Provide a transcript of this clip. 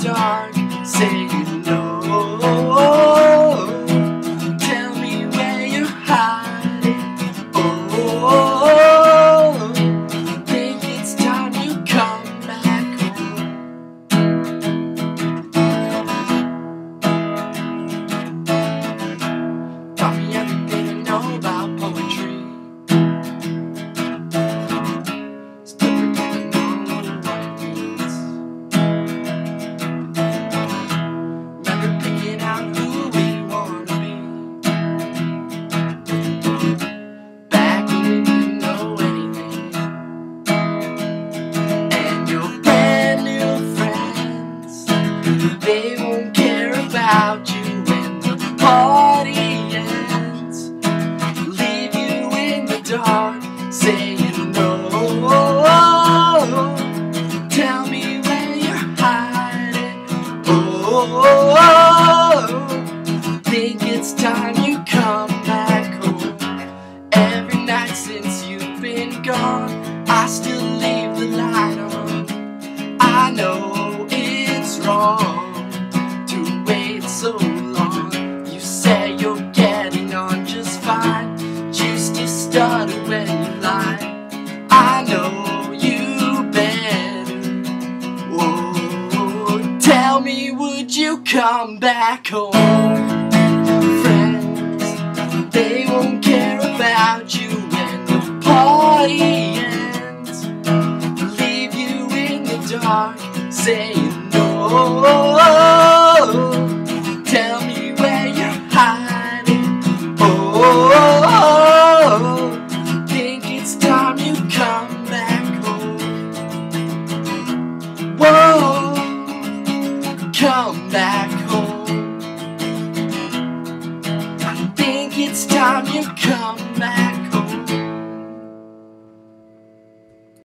dark, saying no. Tell me where you're hiding. Oh, think it's time you come back home. Taught me everything I know about poetry. Still pretending I know what it means. Remember picking out who we wanna be. Back when we didn't know anything. And your brand new friends, they won't care about you when the party ends. Leave you in the dark, saying no. Tell me where you're hiding. Oh, think it's time you come back home. Every night since you've been gone, I still leave the light on. I know it's wrong to wait so long. You say you're getting on just fine, just to stutter when you lie. I know you better. Whoa, tell me, would you come back home? Friends, they won't care about you when the party ends. Leave you in the dark, saying no.